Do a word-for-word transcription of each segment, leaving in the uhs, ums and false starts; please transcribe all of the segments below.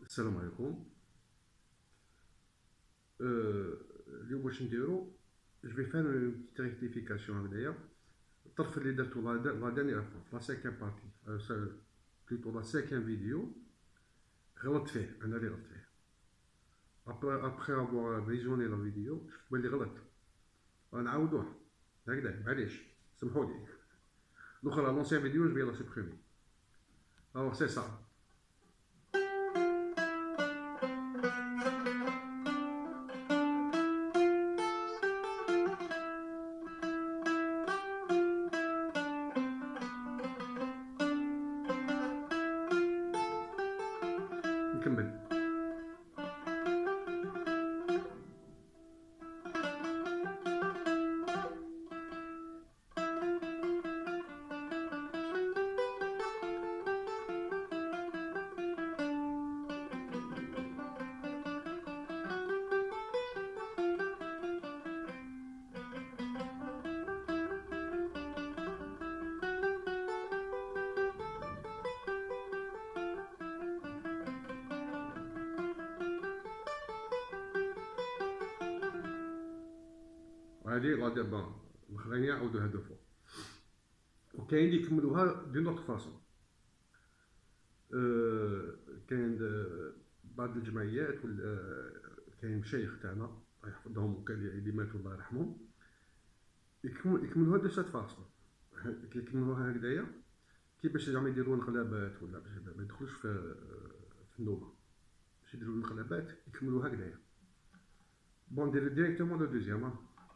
السلام عليكم. اليوم واش نديرو؟ جو في فان اون بتيت ريكتيفيكاسيون هنايا. الطرف اللي درتو لا دانيير فوا لا سانكيام بارتي بلوتو لا سانكيام فيديو غلطت فيه، انا اللي غلطت فيه. ابري ابري افوار فيزيوني لا فيديو شفت بلي غلط، غنعاودوها هكذا معليش سمحولي. الاخرى لونسيان فيديو جو في لا سوبريمي. الوغ سي سا. نكمل. هادي لا دابا الاخرين يعاودوها دو فوا، وكاين اللي يكملوها دون اوتر فاصون. أه كاين بعض الجمعيات ولا كاين مشايخ تاعنا الله يحفظهم وكاين اللي ماتوا الله يرحمهم يكملوها دو سات فاصون. كيكملوها هكذايا كي باش زعما يديروا انقلابات ولا باش ما يدخلوش في في النوبه، باش يديروا انقلابات يكملوها هكذايا. بون ندير ديريكتومون لو دوزيام.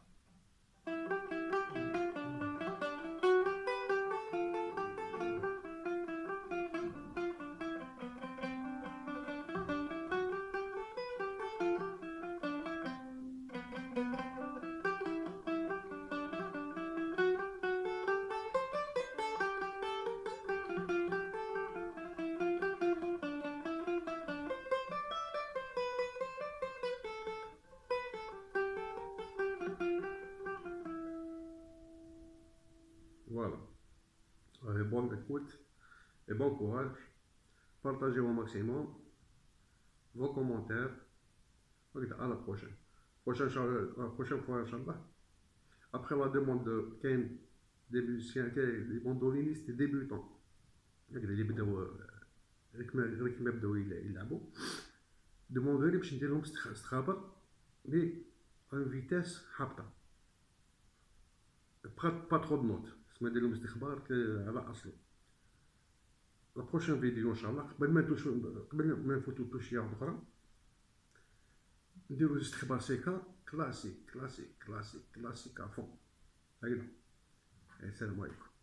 Voilà. Allez, bonne écoute et bon courage. Partagez au maximum vos commentaires. À la prochaine. Prochaine, la prochaine fois, Inch'Allah. Après la demande de Ken, des mandolinistes débutants. اللي بداو غير كيما بداو يلعبوا دوموندو لي باش ندير لهم استخابر مي ان فيتاس هابطه با با ترو دو نوت، تسمى ندير لهم استخبار على اصله. لا بروشين فيديو ان شاء الله قبل ما ندوش قبل ما نفوتو التوشيه اخرى نديرو استخبار سيكا كلاسيك كلاسيك كلاسيك كلاسيك افون هكذا. السلام عليكم.